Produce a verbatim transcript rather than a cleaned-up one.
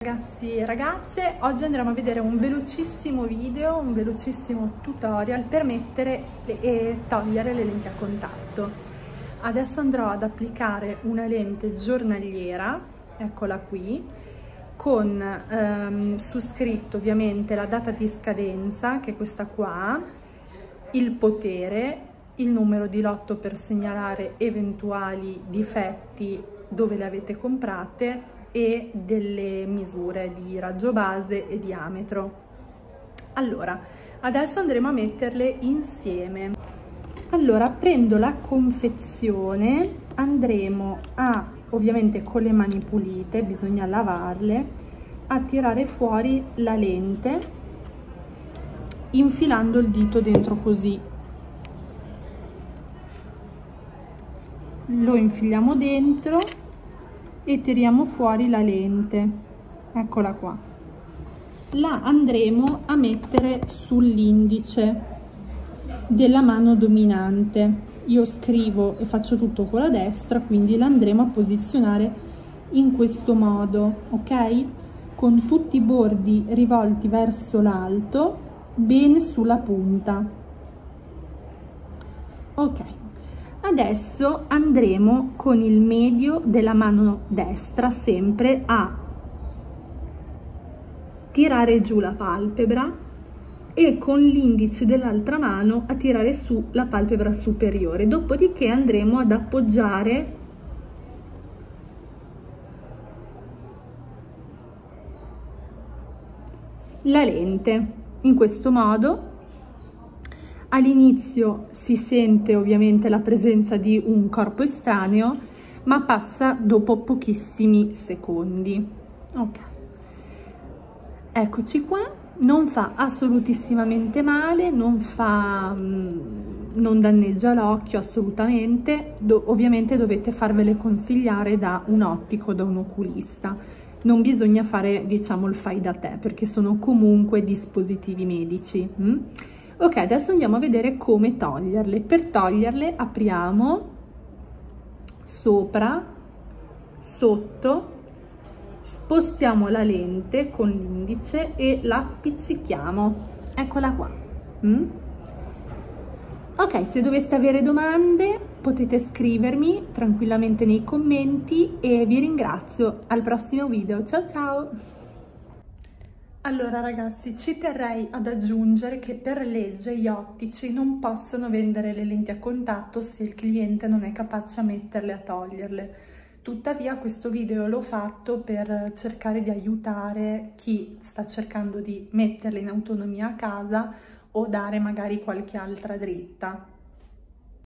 Ragazzi e ragazze, oggi andremo a vedere un velocissimo video, un velocissimo tutorial per mettere e togliere le lenti a contatto. Adesso andrò ad applicare una lente giornaliera, eccola qui, con ehm, su scritto ovviamente la data di scadenza, che è questa qua, il potere, il numero di lotto per segnalare eventuali difetti dove le avete comprate e delle misure di raggio base e diametro. Allora, adesso andremo a metterle insieme. Allora, prendo la confezione, andremo a, ovviamente con le mani pulite, bisogna lavarle, a tirare fuori la lente infilando il dito dentro così. Lo infiliamo dentro e tiriamo fuori la lente, eccola qua. La andremo a mettere sull'indice della mano dominante. Io scrivo e faccio tutto con la destra, quindi la andremo a posizionare in questo modo, ok? Con tutti i bordi rivolti verso l'alto, bene sulla punta. Ok. Adesso andremo con il medio della mano destra sempre a tirare giù la palpebra e con l'indice dell'altra mano a tirare su la palpebra superiore. Dopodiché andremo ad appoggiare la lente in questo modo. All'inizio si sente ovviamente la presenza di un corpo estraneo, ma passa dopo pochissimi secondi. Ok, eccoci qua. Non fa assolutissimamente male, non fa, non danneggia l'occhio assolutamente. Do, ovviamente dovete farvele consigliare da un ottico, da un oculista. Non bisogna fare, diciamo, il fai da te, perché sono comunque dispositivi medici. Mm? Ok, adesso andiamo a vedere come toglierle. Per toglierle apriamo sopra, sotto, spostiamo la lente con l'indice e la pizzichiamo. Eccola qua. Mm? Ok, se doveste avere domande potete scrivermi tranquillamente nei commenti e vi ringrazio. Al prossimo video. Ciao ciao! Allora ragazzi, ci terrei ad aggiungere che per legge gli ottici non possono vendere le lenti a contatto se il cliente non è capace a metterle, a toglierle. Tuttavia questo video l'ho fatto per cercare di aiutare chi sta cercando di metterle in autonomia a casa o dare magari qualche altra dritta.